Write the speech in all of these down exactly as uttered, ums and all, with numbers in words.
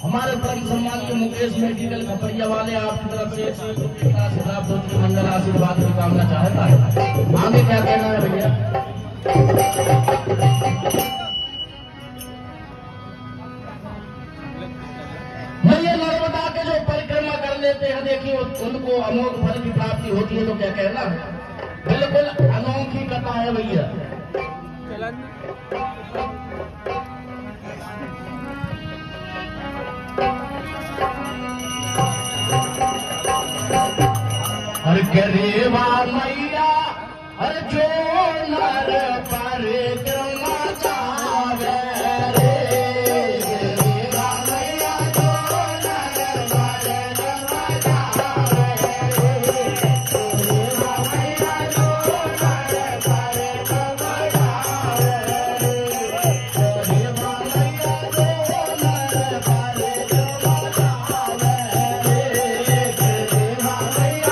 हमारे परम सम्मानीय मुकेश मेडिकल खपड़िया वाले आपकी तरफ से मंगल आशीर्वाद की कामना चाहता है। आगे क्या कहना है भैया? भैया नर्मदा के जो परिक्रमा कर लेते हैं देखिए उनको अमोघ फल की प्राप्ति होती है, तो क्या कहना है? बिल्कुल अनोखी कथा है भैया। हर करेवा मैया हर जो नर परिक्रमा चावे रे, करेवा मैया जो नर परिक्रमा चावे रे, करेवा मैया जो नर परिक्रमा चावे रे, करेवा मैया जो नर परिक्रमा चावे रे, करेवा मैया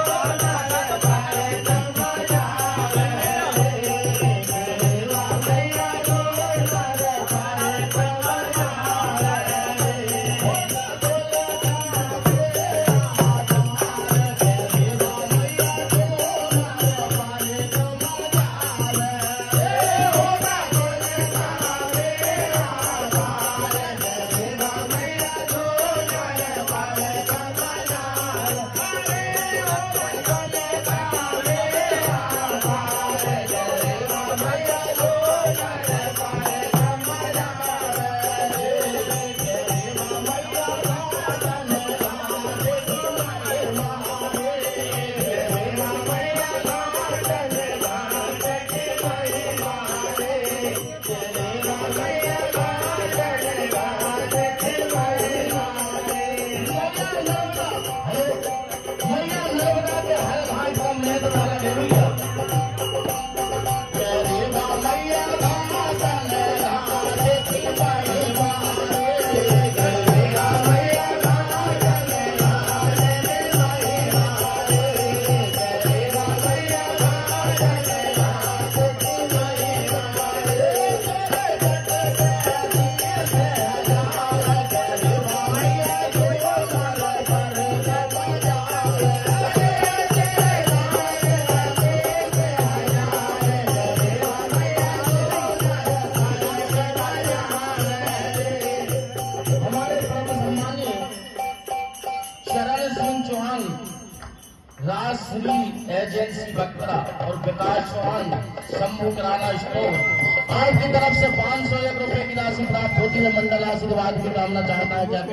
राजश्री एजेंसी बकरा और विकास चौहान शंभू किराना स्टोर आपकी तरफ से पाँच सौ एक रुपए की राशि प्राप्त होती है। मंडल आशीर्वाद की कामना चाहता है। क्या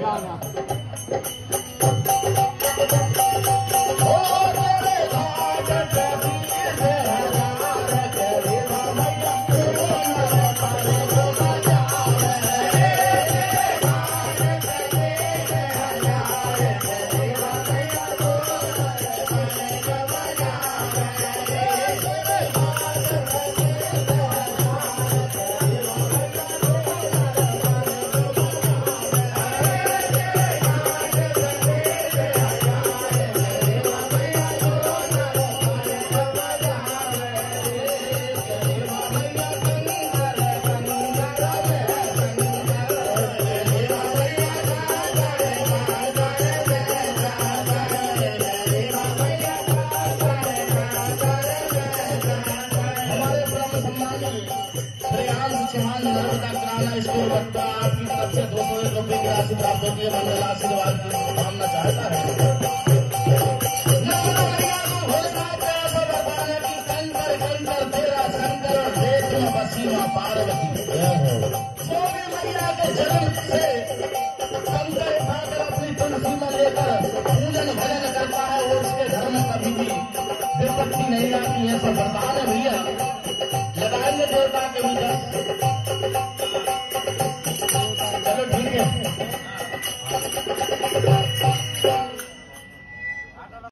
स्टोर बकरा आपकी तरफ से दो सौ एक रुपए की राशि प्राप्त होती है। मंगल आशीर्वाद की कामना चाहता है। पार्वती स्वामी मैया के जन्म से शंकर उठाकर अपनी तुलसी में लेकर पूजन भजन करता है और उसके घर में कभी भी विपत्ति नहीं आती है। सब वरदान है भैया। लगाएंगे देवता के भीतर। चलो ठीक है।